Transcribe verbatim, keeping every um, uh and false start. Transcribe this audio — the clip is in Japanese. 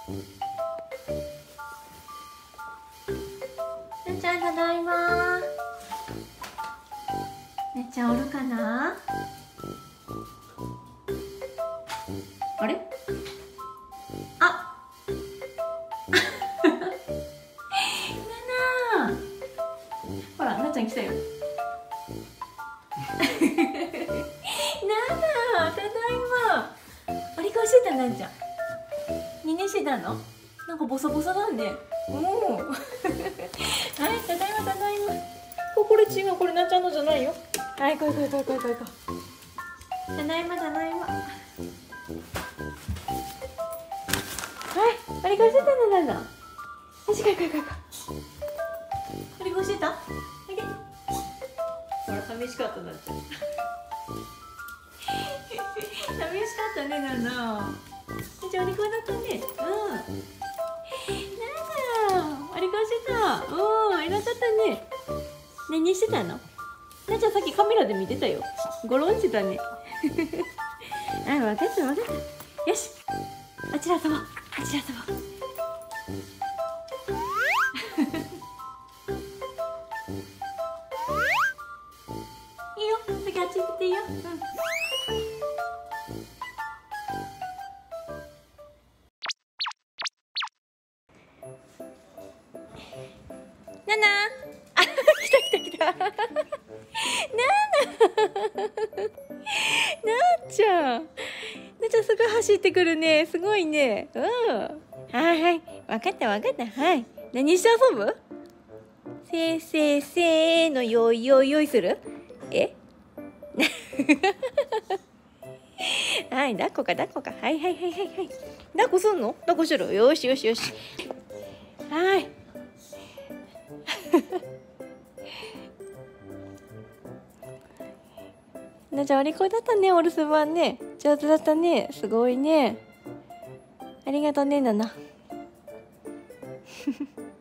なちゃんただいま。なちゃんおるかな。あれ、あナナ、ほらなちゃん来たよ。ナナただいま。お利口してたなちゃん。にねしてたの。なんかボソボソなんで。おお。はい、ただいまただいま。ここれ違う、これなちゃんのじゃないよ。はい、こいこいこいこいこいこい。ただいまただいま。はい、あれこいしてたのなんだ。よし、こいこいこいこい。あれこいしてた。おいで。ほら、寂しかったなっちゃん。寂しかったね、ナナ。じゃあ、お利口だったね。うん。ナナ、お利口してた。うん、偉かったね。何してたの？なちゃんさっきカメラで見てたよ。ゴロンしてたね。あ、分かった分かった。よし、あちら遊ぼう。あちら遊ぼう。いいよ、次あっち行っていいよ。うん。ナナ、あ、来た来た来た。ナナ、なっちゃん、なっちゃんすごい走ってくるね。すごいね。うん。はいはい、分かった分かった。はい。何して遊ぶ？せーせーせーのよいよいよいする？え？はい、抱っこか抱っこか。はいはいはいはいはい。抱っこすんの？抱っこする。よしよしよし。はい。なっちゃんお利口だったね、お留守番ね。上手だったね。すごいね。ありがとうね、ナナ。